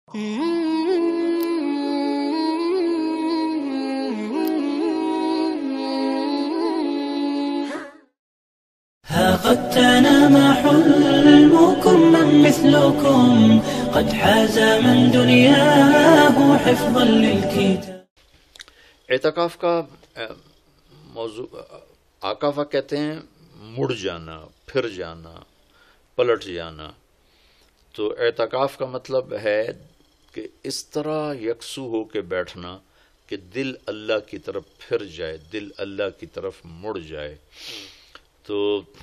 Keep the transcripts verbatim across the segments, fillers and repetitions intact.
ها قد تنام حلمكم من مثلكم قد حاز من دنياه حفظا للكتاب. اعتکاف کا موضوع عاکفہ کہتے ہیں مڑ جانا، پھر جانا، پلٹ جانا. تو اعتکاف کا مطلب ہے کہ اس طرح یکسو ہو کے بیٹھنا کہ دل اللہ کی طرف پھر جائے، دل اللہ کی طرف مڑ جائے. تو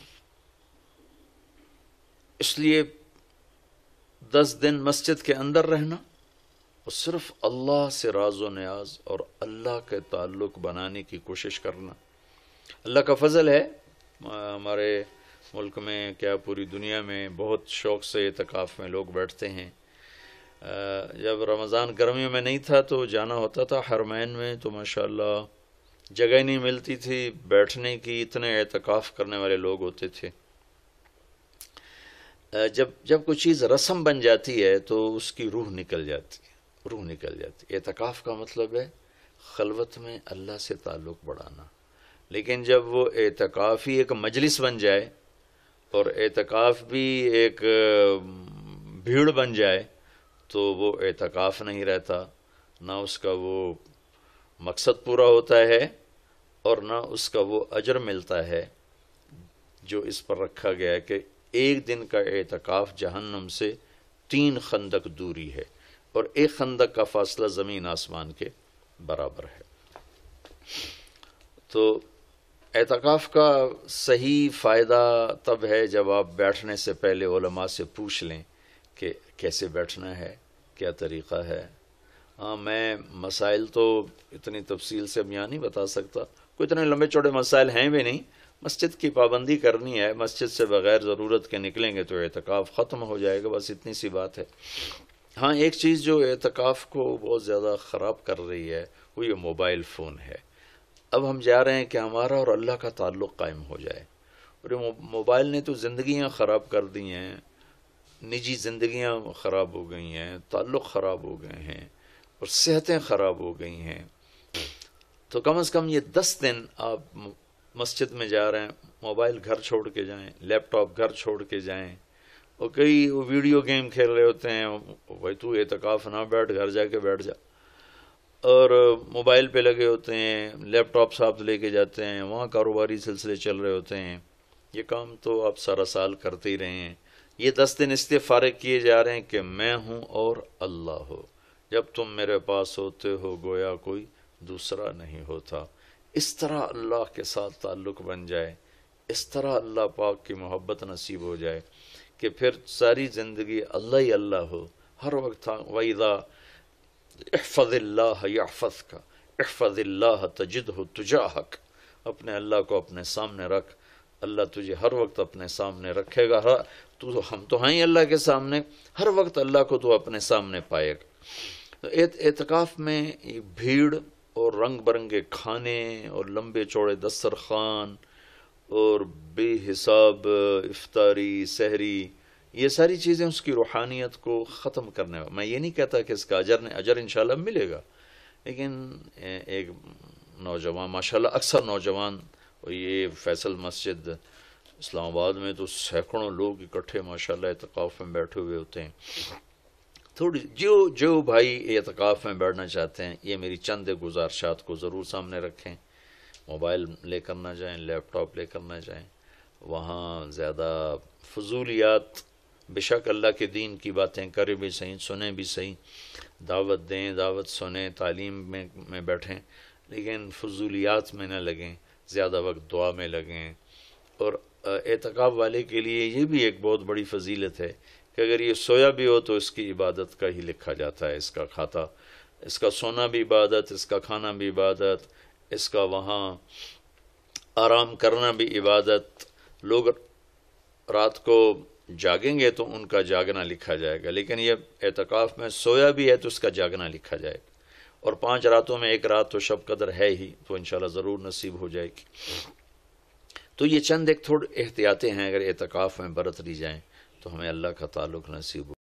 اس لیے دس دن مسجد کے اندر رہنا اور صرف اللہ سے راز و نیاز اور اللہ کے تعلق بنانے کی کوشش کرنا. اللہ کا فضل ہے، ہمارے ملک میں کیا پوری دنیا میں بہت شوق سے اعتکاف میں لوگ بیٹھتے ہیں. جب رمضان گرمیوں میں نہیں تھا تو جانا ہوتا تھا حرمین میں، تو ماشاءاللہ جگہ نہیں ملتی تھی بیٹھنے کی، اتنے اعتکاف کرنے والے لوگ ہوتے تھے. جب جب کوئی چیز رسم بن جاتی ہے تو اس کی روح نکل جاتی ہے، روح نکل جاتی ہے. اعتکاف کا مطلب ہے خلوت میں اللہ سے تعلق بڑھانا. لیکن جب وہ اعتکاف ہی ایک مجلس بن جائے اور اعتکاف بھی ایک بھیڑ بن جائے تو وہ اعتکاف نہیں رہتا، نہ اس کا وہ مقصد پورا ہوتا ہے اور نہ اس کا وہ اجر ملتا ہے جو اس پر رکھا گیا ہے کہ ایک دن کا اعتکاف جہنم سے تین خندق دوری ہے اور ایک خندق کا فاصلہ زمین آسمان کے برابر ہے. تو اعتکاف کا صحیح فائدہ تب ہے جب آپ بیٹھنے سے پہلے علماء سے پوچھ لیں کہ کیسے بیٹھنا ہے، کیا طریقہ ہے. ہاں میں مسائل تو اتنی تفصیل سے بیان نہیں بتا سکتا، کوئی اتنے لمبے چوڑے مسائل ہیں بھی نہیں. مسجد کی پابندی کرنی ہے، مسجد سے بغیر ضرورت کے نکلیں گے تو اعتکاف ختم ہو جائے گا، بس اتنی سی بات ہے. ہاں ایک چیز جو اعتکاف کو بہت زیادہ خراب کر رہی ہے وہ یہ موبائل فون ہے. اب ہم جا رہے ہیں کہ ہمارا اور اللہ کا تعلق قائم ہو جائے، اور یہ موبائل نے تو زندگیاں خراب کر دی ہیں، نجی زندگیاں خراب ہو گئی ہیں، تعلق خراب ہو گئے ہیں اور صحتیں خراب ہو گئی ہیں. تو کم از کم یہ دس دن آپ مسجد میں جا رہے ہیں، موبائل گھر چھوڑ کے جائیں، لیپ ٹاپ گھر چھوڑ کے جائیں. اور کئی وہ ویڈیو گیم کھیل رہے ہوتے ہیں، بھائی تو اعتکاف نہ بیٹھ، گھر جا کے بیٹھ جا. اور موبائل پہ لگے ہوتے ہیں، لیپ ٹاپ ساتھ لے کے جاتے ہیں، وہاں کاروباری سلسلے چل رہے ہوتے ہیں. یہ کام تو آپ سارا سال کرتے ہی رہے ہیں. یہ دس دن اس لیے فارغ کیے جا رہے ہیں کہ میں ہوں اور اللہ ہو. جب تم میرے پاس ہوتے ہو گویا کوئی دوسرا نہیں ہوتا. اس طرح اللہ کے ساتھ تعلق بن جائے، اس طرح اللہ پاک کی محبت نصیب ہو جائے کہ پھر ساری زندگی اللہ ہی اللہ ہو ہر وقت. وَإِذَا احفظ اللہ یحفظک احفظ اللہ تجدہ تجاہک. اپنے اللہ کو اپنے سامنے رکھ، اللہ تجھے ہر وقت اپنے سامنے رکھے گا. تو ہم تو ہیں اللہ کے سامنے، ہر وقت اللہ کو تو اپنے سامنے پائے گا. تو اعتکاف میں بھیڑ اور رنگ برنگے کھانے اور لمبے چوڑے دسترخوان اور بے حساب افطاری سحری، یہ ساری چیزیں اس کی روحانیت کو ختم کرنے والا. میں یہ نہیں کہتا کہ اس کا اجر نے اجر انشاءاللہ ملے گا، لیکن ایک نوجوان ماشاءاللہ اکثر نوجوان، یہ فیصل مسجد اسلام آباد میں تو سینکڑوں لوگ اکٹھے ماشاءاللہ اعتکاف میں بیٹھے ہوئے ہوتے ہیں. تھوڑی جو جو بھائی اعتکاف میں بیٹھنا چاہتے ہیں یہ میری چند گزارشات کو ضرور سامنے رکھیں. موبائل لے کر نہ جائیں، لیپ ٹاپ لے کر نہ جائیں، وہاں زیادہ فضولیات، بے شک اللہ کے دین کی باتیں کریں بھی صحیح، سنیں بھی صحیح، دعوت دیں، دعوت سنیں، تعلیم میں میں بیٹھیں، لیکن فضولیات میں نہ لگیں، زیادہ وقت دعا میں لگیں. اور اعتکاف والے کے لیے یہ بھی ایک بہت بڑی فضیلت ہے کہ اگر یہ سویا بھی ہو تو اس کی عبادت کا ہی لکھا جاتا ہے. اس کا کھاتا، اس کا سونا بھی عبادت، اس کا کھانا بھی عبادت، اس کا وہاں آرام کرنا بھی عبادت. لوگ رات کو جاگیں گے تو ان کا جاگنا لکھا جائے گا، لیکن یہ اعتکاف میں سویا بھی ہے تو اس کا جاگنا لکھا جائے گا. اور پانچ راتوں میں ایک رات تو شب قدر ہے ہی، تو انشاءاللہ ضرور نصیب ہو جائے گی. تو یہ چند ایک تھوڑے احتیاطیں ہیں، اگر اعتکاف میں برت لی جائیں تو ہمیں اللہ کا تعلق نصیب ہو.